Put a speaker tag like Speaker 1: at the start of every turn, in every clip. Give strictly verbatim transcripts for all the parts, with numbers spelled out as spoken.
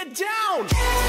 Speaker 1: get down.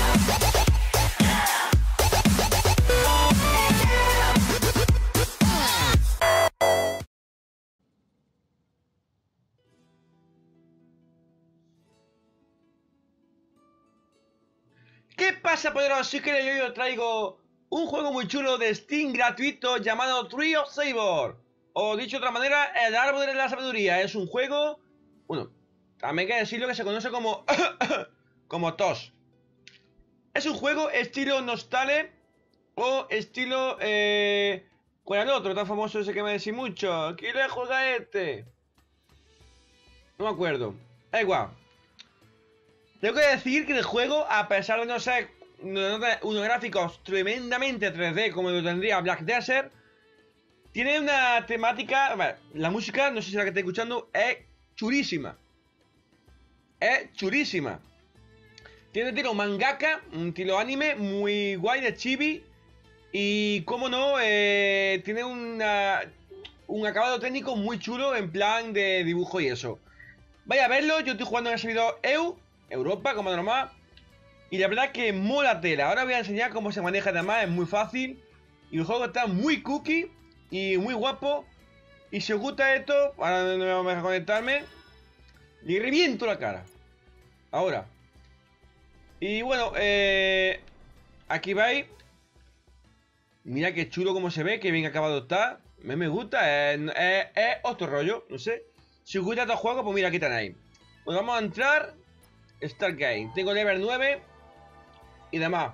Speaker 2: ¿Qué pasa, poderosos? Sí que yo os traigo un juego muy chulo de Steam gratuito llamado Tree of Sabor. O dicho de otra manera, el árbol de la sabiduría. Es un juego, bueno, también hay que decirlo que se conoce como como T O S. Es un juego estilo Nostale o estilo eh, ¿cuál era el otro tan famoso ese que me decís mucho? ¿Quién le juega este? No me acuerdo. Da igual. Tengo que decir que el juego, a pesar de no ser unos gráficos tremendamente tres D como lo tendría Black Desert, tiene una temática... A ver, la música, no sé si la que estáis escuchando, es chulísima. Es chulísima. Tiene un estilo mangaka, un estilo anime muy guay de chibi. Y, como no, eh, tiene una, un acabado técnico muy chulo en plan de dibujo y eso. Vaya a verlo, yo estoy jugando en el servidor E U, Europa, como normal. Y la verdad que mola tela. Ahora voy a enseñar cómo se maneja además, es muy fácil. Y el juego está muy cookie y muy guapo. Y si os gusta esto, ahora no me voy a conectarme, le reviento la cara. Ahora. Y bueno, eh, aquí vais. Mira qué chulo como se ve, que bien acabado está. Me, me gusta, es, es, es otro rollo, no sé. Si os gusta estos juegos, pues mira, aquí tenéis. Pues vamos a entrar. Start Game. Tengo level nueve y demás.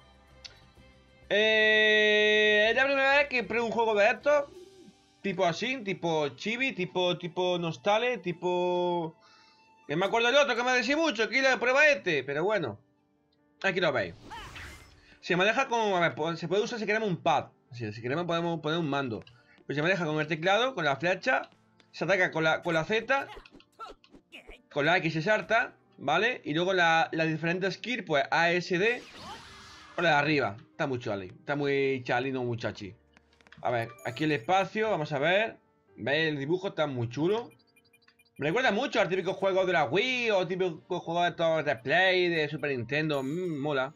Speaker 2: Eh, es la primera vez que pruebo un juego de estos. Tipo así, tipo chibi, tipo, tipo nostale, tipo... Que me acuerdo del otro que me decía mucho, que la prueba este, pero bueno. Aquí lo veis. Se maneja con... A ver, se puede usar si queremos un pad. Si, si queremos podemos poner un mando. Pues se maneja con el teclado, con la flecha. Se ataca con la, con la Z. Con la X se salta, ¿vale? Y luego la, la diferente skill, pues A S D. Por la de arriba. Está muy chali. Está muy chali, no muchachi. A ver, aquí el espacio, vamos a ver. ¿Veis? El dibujo está muy chulo. Me recuerda mucho al típico juego de la Wii o típico juego de todos de Play, de Super Nintendo. Mmm, mola.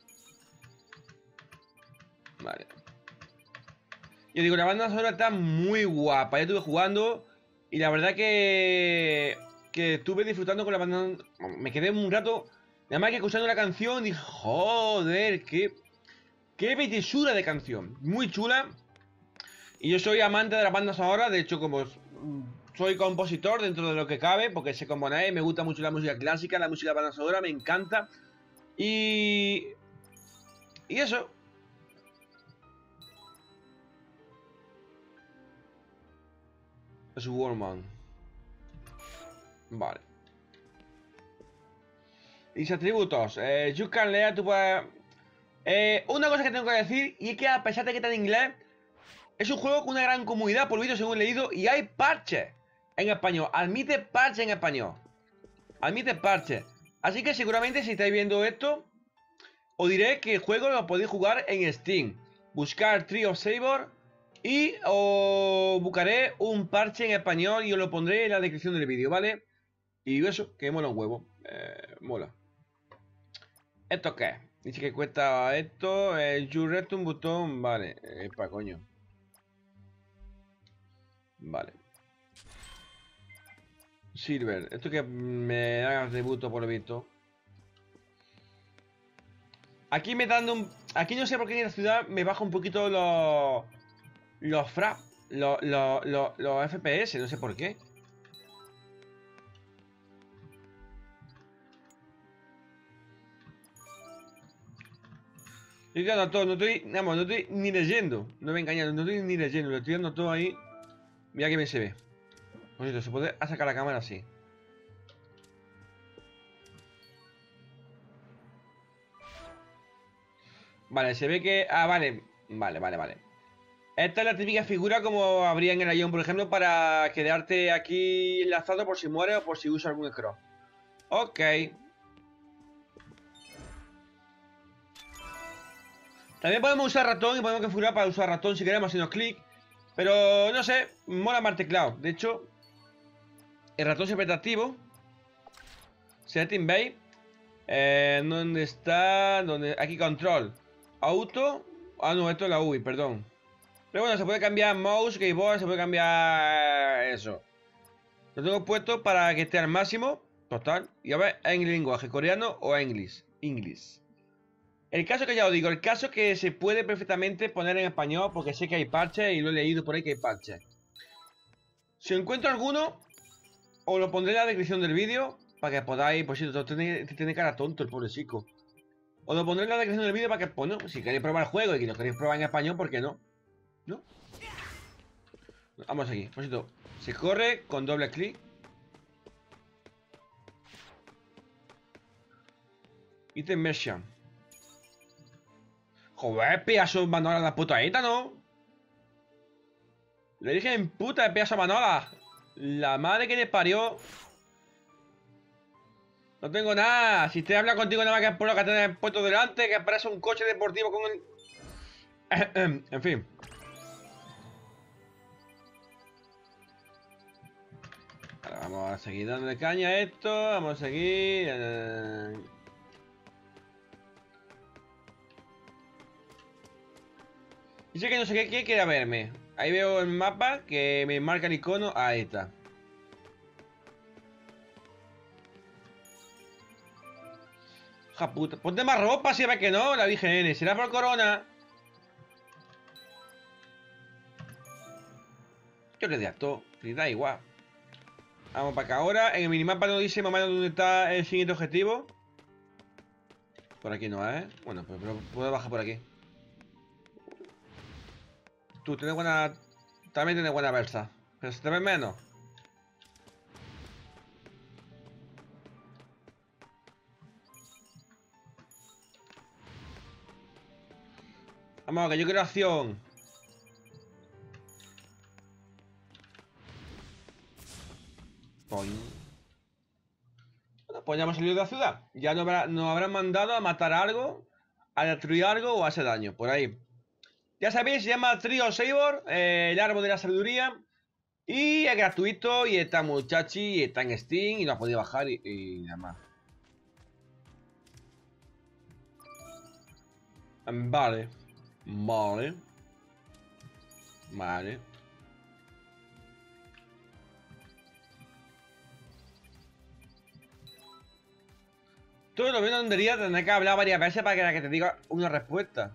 Speaker 2: Vale. Yo digo, la banda sonora está muy guapa. Ya estuve jugando y la verdad que... Que estuve disfrutando con la banda. Me quedé un rato... Nada más que escuchando la canción dije, joder, qué... Qué bellezura de canción. Muy chula. Y yo soy amante de las bandas sonoras. De hecho, como soy compositor dentro de lo que cabe, porque sé componer, me gusta mucho la música clásica, la música de banda sonora, me encanta. Y... Y eso. Es Warman. Vale. Dice atributos. Eh, you can leer, tú puedes... Eh, una cosa que tengo que decir, y es que a pesar de que está en inglés, es un juego con una gran comunidad, por vídeo según he leído, y hay parches en español. Admite parches en español. Admite parches. Así que seguramente si estáis viendo esto, os diré que el juego lo podéis jugar en Steam. Buscar Tree of Sabor y os buscaré un parche en español y os lo pondré en la descripción del vídeo, ¿vale? Y eso, que mola un huevo. Eh, mola. ¿Esto qué es? Dice que cuesta esto. Eh, you rest un botón. Vale. Eh, pa' coño. Vale. Silver. Esto que me da atributo por lo visto. Aquí me dando un... Aquí no sé por qué en la ciudad me baja un poquito los... Los fra... Los, los, los, los F P S. No sé por qué. Estoy dando todo, no estoy, vamos, no estoy ni leyendo. No me engañando, no estoy ni leyendo, lo estoy dando todo ahí. Mira que bien se ve. Bonito, se puede sacar la cámara así. Vale, se ve que... Ah, vale. Vale, vale, vale. Esta es la típica figura como habría en el Ion, por ejemplo, para quedarte aquí enlazado por si muere o por si usa algún scroll. Ok. También podemos usar ratón y podemos configurar para usar ratón si queremos haciendo clic. Pero no sé, mola más teclado. De hecho, el ratón siempre está activo. Setting Bay. Eh, ¿Dónde está? ¿Dónde? Aquí control. Auto. Ah, no, esto es la U I, perdón. Pero bueno, se puede cambiar mouse, keyboard, se puede cambiar eso. Lo tengo puesto para que esté al máximo. Total. Y a ver, en lenguaje coreano o inglés. Inglés. El caso que ya os digo, el caso que se puede perfectamente poner en español, porque sé que hay parches y lo he leído por ahí que hay parches. Si encuentro alguno, os lo pondré en la descripción del vídeo, para que podáis, por cierto, tiene, tiene cara tonto el pobre chico. Os lo pondré en la descripción del vídeo para que, bueno, si queréis probar el juego y que lo queréis probar en español, ¿por qué no? ¿No? Vamos aquí, por cierto, se corre con doble clic. Item Merchant. Joder, pedazo de manola la puta esta, ¿no? Le dije en puta de pedazo de manola. La madre que le parió. No tengo nada. Si te habla contigo nada más que por lo que tenés puesto delante, que parece un coche deportivo con el... En fin. Ahora vamos a seguir dándole caña a esto. Vamos a seguir... Eh... Dice que no sé qué, qué quiere verme. Ahí veo el mapa que me marca el icono. Ahí está. Ja puta. Ponte más ropa si ve que no, la dije, nene. Será por corona. Yo le di a todo. Le da igual. Vamos para acá ahora. En el minimapa nos dice más o menos dónde está el siguiente objetivo. Por aquí no, ¿eh? Bueno, pues pero puedo bajar por aquí. Tú tienes buena... También tienes buena versa. Pero se te ve menos. Vamos, que yo quiero acción. Bueno, pues ya hemos salido de la ciudad. Ya nos, habrá, nos habrán mandado a matar algo, a destruir algo o a hacer daño. Por ahí. Ya sabéis, se llama Trio Sabor, eh, el árbol de la sabiduría. Y es gratuito y está muchachi, y está en Steam y lo podéis bajar y, y nada más. Vale. Vale. Vale. Todo lo menos tendría tener que hablar varias veces para que, la que te diga una respuesta.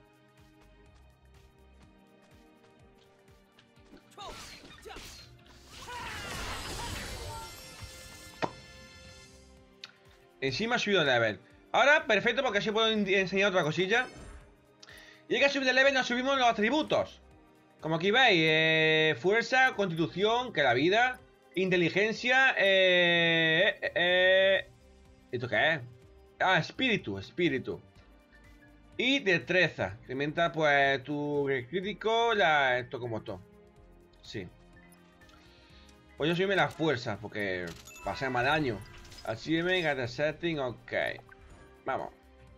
Speaker 2: Encima ha subido de level. Ahora, perfecto, porque así puedo enseñar otra cosilla. Y hay que subir de level, nos subimos los atributos. Como aquí veis, eh, fuerza, constitución, que la vida, inteligencia, eh, eh, eh, ¿esto qué es? Ah, espíritu, espíritu. Y destreza. Incrementa pues tu crítico, la, esto como esto. Sí. Pues yo subirme la fuerza, porque va a ser más daño. Achievement, get the setting, ok. Vamos.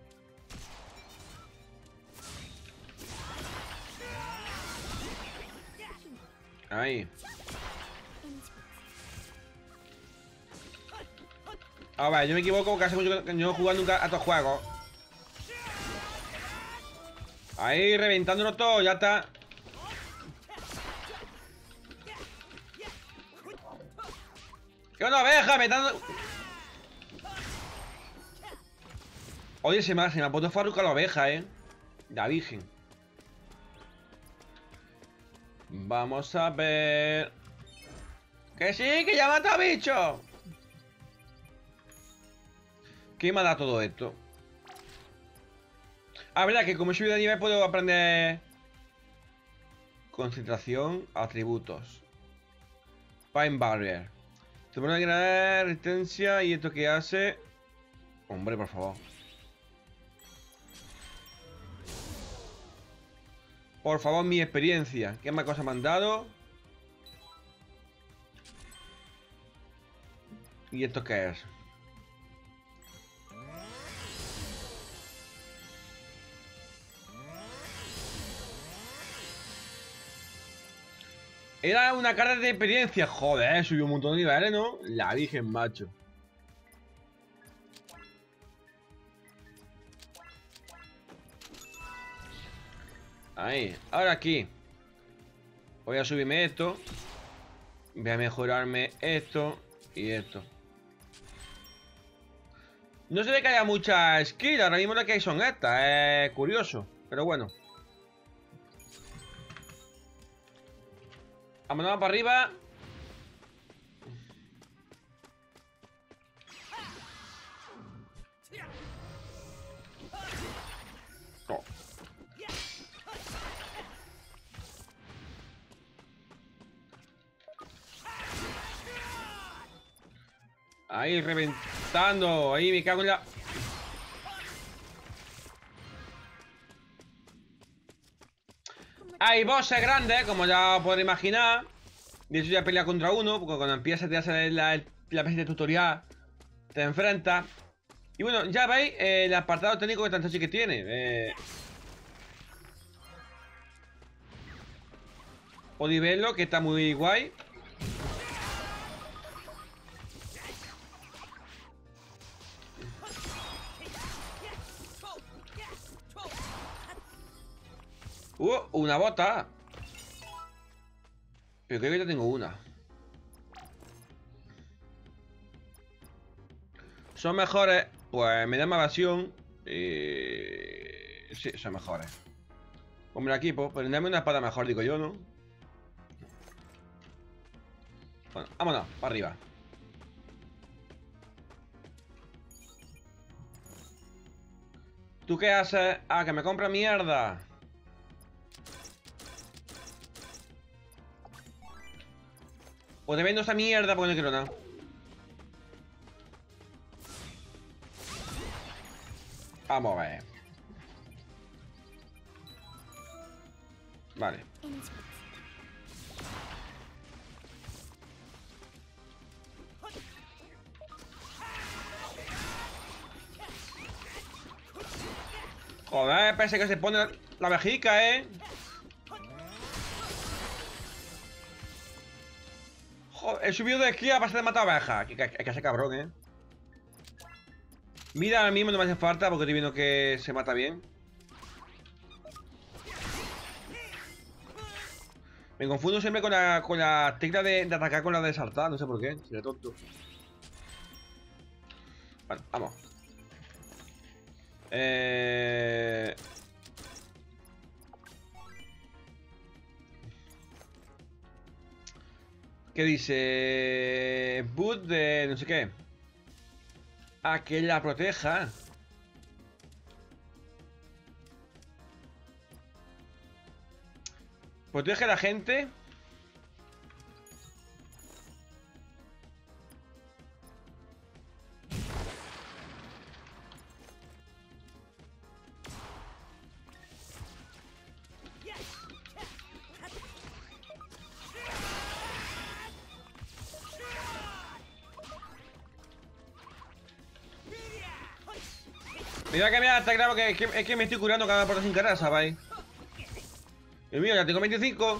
Speaker 2: Ahí. A ver, yo me equivoco porque hace mucho que no he jugado nunca a estos juegos. Ahí, reventándolo todo, ya está. ¡Qué una oveja! Me dando... Oye, se me ha, se me ha puesto farruca la oveja, eh. La virgen. Vamos a ver. ¡Que sí! ¡Que ya mata a bicho! ¿Qué me da todo esto? Ah, verdad que como he subido de nivel puedo aprender concentración, atributos. Fine Barrier. Se pone a crear resistencia y esto que hace. Hombre, por favor. Por favor, mi experiencia. ¿Qué más cosas me han dado? ¿Y esto qué es? Era una carta de experiencia. Joder, subió un montón de niveles, ¿no? La virgen, macho. Ahí, ahora aquí. Voy a subirme esto. Voy a mejorarme esto y esto. No se ve que haya mucha skill. Ahora mismo lo que hay son estas. Es curioso, pero bueno. Vámonos para arriba. Oh. Ahí reventando. Ahí me cago en la... Hay bosses grandes, como ya podéis imaginar. De hecho ya pelea contra uno, porque cuando empiezas te hace la, la, la especie de tutorial, te enfrentas. Y bueno, ya veis eh, el apartado técnico que tanto sí que tiene. Eh... Podéis verlo, que está muy guay. Uh, una bota. Pero creo que ya tengo una. Son mejores. Pues me da más evasión. Eh... Sí, son mejores. Hombre, equipo. Pero dame una espada mejor, digo yo, ¿no? Bueno, vámonos, para arriba. ¿Tú qué haces? Ah, que me compra mierda. Pues te vendo esta mierda porque no quiero nada. Vamos a ver. Vale. Joder, parece que se pone la vejica, ¿eh? Joder, he subido de esquí a pasar de matar abejas. Hay que, que ser cabrón, ¿eh? Mira, ahora mismo no me hace falta porque estoy viendo que se mata bien. Me confundo siempre con la, con la tecla de, de atacar con la de saltar, no sé por qué, sería tonto. Bueno, vamos. Eh... ¿Qué dice? Boot de no sé qué. Ah, que la proteja. Protege a la gente. Mira que me ha atacado, que es, que es que me estoy curando cada puerta sin carrera, ¿sabéis? Dios mío, ya tengo veinticinco.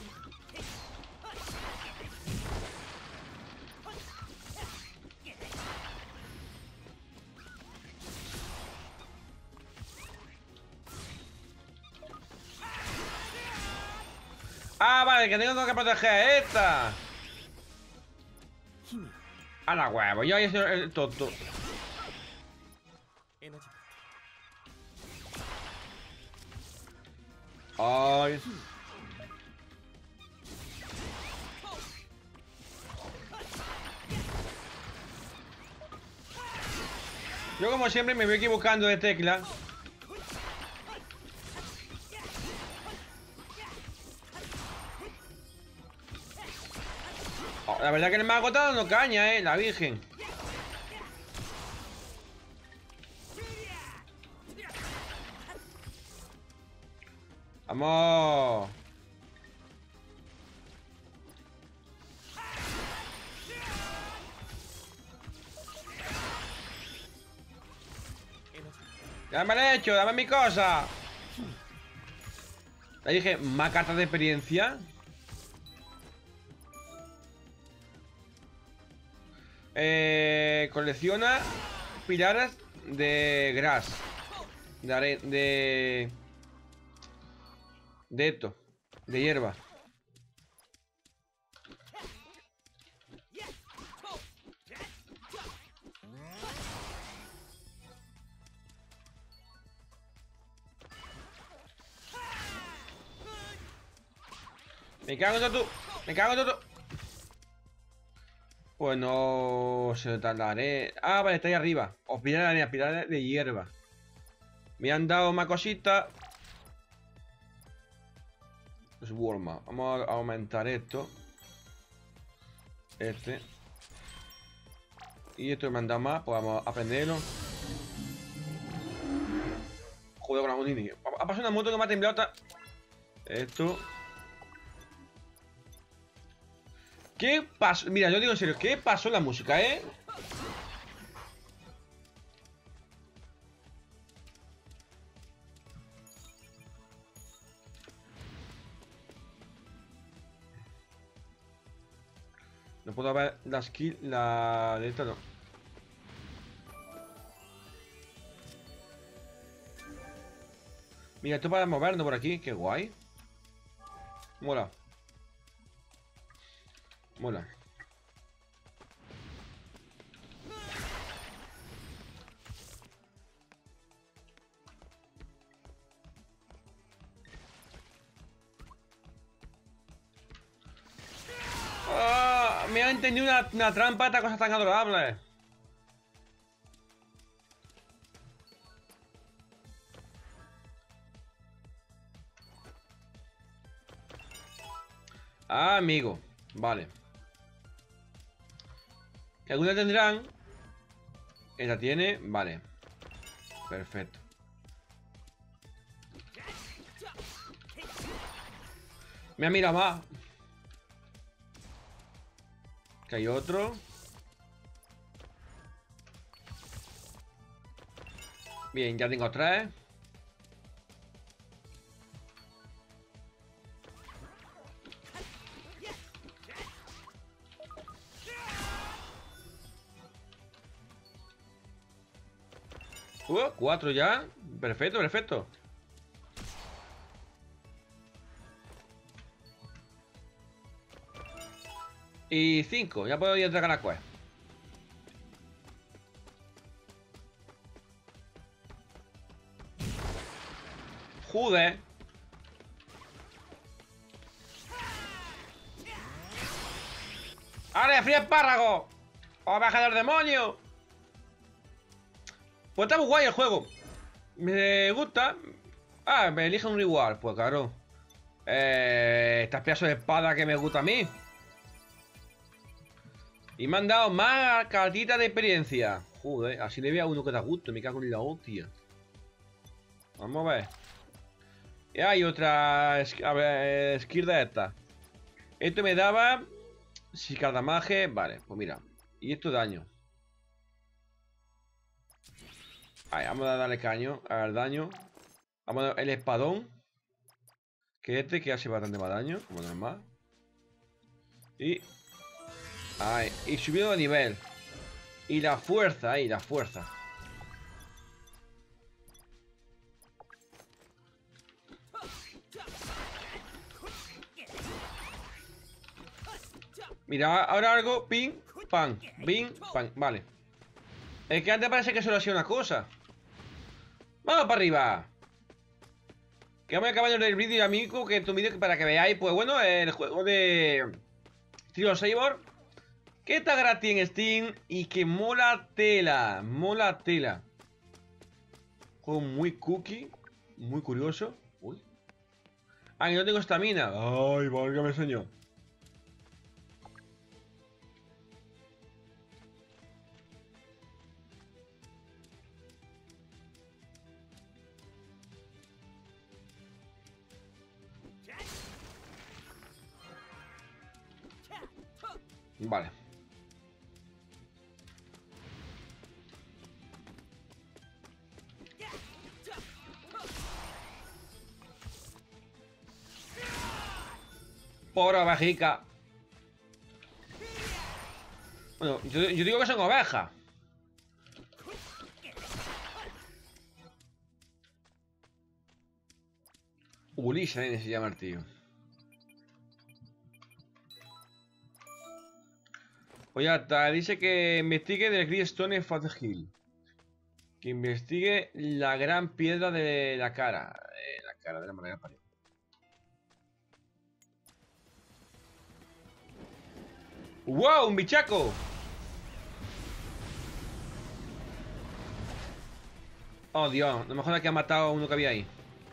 Speaker 2: Ah, vale, que tengo que proteger a esta. A la huevo, yo ahí soy el tonto. Ay. Yo como siempre me voy equivocando de tecla. Oh, la verdad que me ha agotado no caña, eh, la virgen. Vamos. Dame el hecho, dame mi cosa. Le dije, más cartas de experiencia. Eh, colecciona pilares de grass. De, are de... De esto. De hierba. Me cago en todo tú. Me cago en todo tú. Pues no se tardaré. Ah, vale, está ahí arriba. Hospital de hospital de hierba. Me han dado más cositas. Es Warma. Vamos a aumentar esto. Este. Y esto me han dado más. Pues vamos a aprenderlo. Joder con la Houdini. Ha pasado una moto que me ha temblado. Esto. ¿Qué pasó? Mira, yo digo en serio, ¿qué pasó en la música, eh? No puedo ver la skill, la de esta no. Mira, esto para movernos por aquí, qué guay. Mola. Mola. Ah, me ha entendido una, una trampa, esta cosa tan adorable. Ah, amigo. Vale. Que alguna tendrán. Esta tiene. Vale. Perfecto. Me ha mirado más. Que hay otro. Bien, ya tengo tres. Uh, cuatro ya. Perfecto, perfecto. Y cinco. Ya puedo ir a entregar la quest. Joder. ¡Ale, frío espárrago! ¡Oveja del demonio! Pues está muy guay el juego. Me gusta. Ah, me elige un igual. Pues claro. Eh, estas pedazos de espada que me gusta a mí. Y me han dado más cartitas de experiencia. Joder, así le veo a uno que da gusto. Me cago en la hostia. Vamos a ver. Y hay otra a ver, skill de esta. Esto me daba. Si cada maje. Vale, pues mira. Y esto daño. Ahí, vamos a darle caño. A ver, daño. Vamos a dar el espadón. Que este que hace bastante más daño. Como normal. Y. Ahí. Y subiendo de nivel. Y la fuerza, ahí, la fuerza. Mira, ahora algo. Ping, pan. Ping, pan. Vale. Es que antes parece que solo hacía una cosa. ¡Vamos para arriba! Que vamos acabando el vídeo, amigo. Que es un vídeo para que veáis, pues bueno, el juego de Trio Saber. Que está gratis en Steam y que mola tela. Mola tela. Juego muy cookie. Muy curioso. Uy. Ah, que no tengo estamina. Ay, válgame señor. Vale. Pobre ovejica. Bueno, yo, yo digo que son ovejas. Ulisa, ¿eh? Se llama el tío. Oye, hasta dice que investigue del Green Stone Fat Hill. Que investigue la gran piedra de la cara. Eh, la cara de la manera parió. ¡Wow! ¡Un bichaco! Oh, Dios. No me jodas que ha matado a uno que había ahí.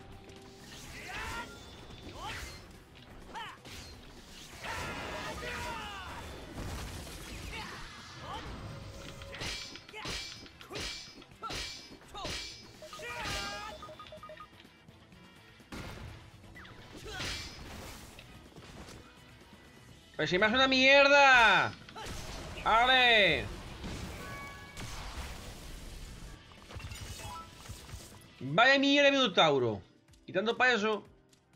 Speaker 2: ¡Pues si me hace una mierda! ¡Ale! Vaya mierda de Minotauro. Quitando para eso.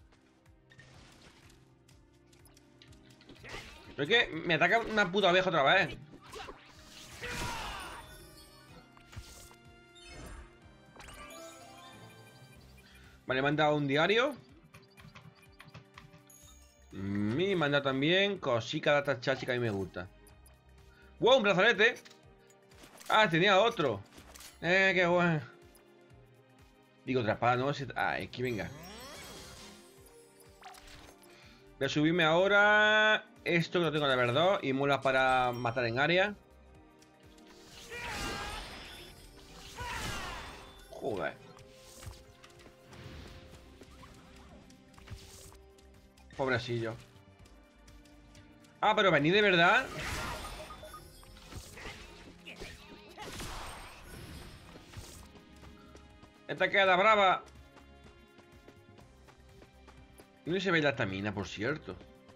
Speaker 2: Pero es que me ataca una puta abeja otra vez. Vale, me han dado un diario. Me han dado también cosica de esta chachi que a mí me gusta. ¡Wow! Un brazalete. Ah, tenía otro. Eh, qué bueno. Digo, otra espada, ¿no? Ah, es que venga. Voy a subirme ahora. Esto que lo tengo de verdad. Y mola para matar en área. Joder. Pobrecillo. Ah, pero venid de verdad. Esta queda brava. No se ve la estamina, por cierto.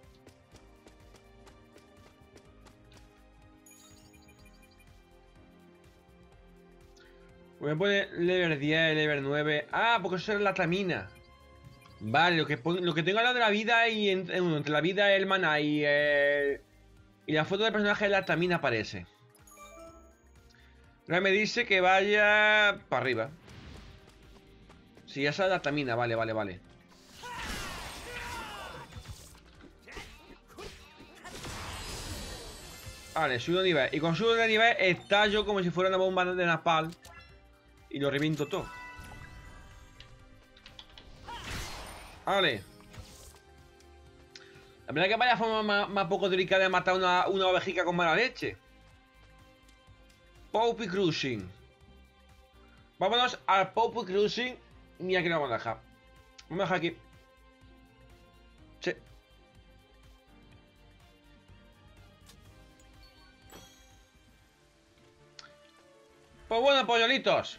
Speaker 2: Voy a poner level diez, level nueve. Ah, porque eso es la estamina. Vale, lo que, lo que tengo al lado de la vida y en, en, entre la vida, el mana y, eh, y la foto del personaje de la estamina aparece. Ahora me dice que vaya para arriba. Si esa es la estamina, vale, vale, vale. Vale, subo de nivel. Y con subo de nivel estallo como si fuera una bomba de napalm. Y lo reviento todo. Vale. La verdad que vaya forma más, más poco delicada de matar una, una ovejica con mala leche. Poppy Cruising. Vámonos al Poppy Cruising. Y aquí lo vamos a dejar. Vamos a dejar aquí. Sí. Pues bueno, pollolitos.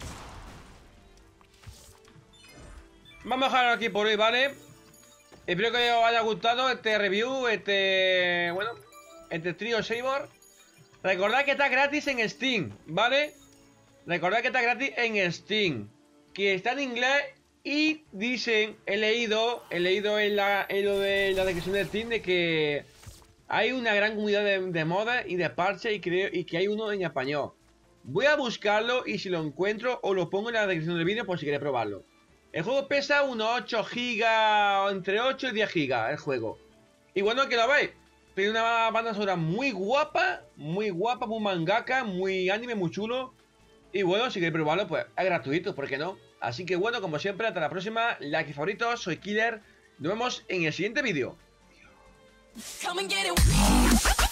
Speaker 2: Vamos a dejarlo aquí por hoy, ¿vale? Espero que os haya gustado este review, este... Bueno, este Trio Saber. Recordad que está gratis en Steam, ¿vale? Recordad que está gratis en Steam. Que está en inglés y dicen, he leído, he leído en la, en lo de la descripción de Steam de que hay una gran comunidad de, de mods y de parches y, creo, y que hay uno en español. Voy a buscarlo y si lo encuentro os lo pongo en la descripción del vídeo por si queréis probarlo. El juego pesa unos ocho gigas, entre ocho y diez gigas el juego. Y bueno, que lo veis. Tiene una banda sonora muy guapa, muy guapa, muy mangaka, muy anime, muy chulo. Y bueno, si queréis probarlo, pues es gratuito, ¿por qué no? Así que bueno, como siempre, hasta la próxima. Like y favoritos, soy Killer. Nos vemos en el siguiente vídeo.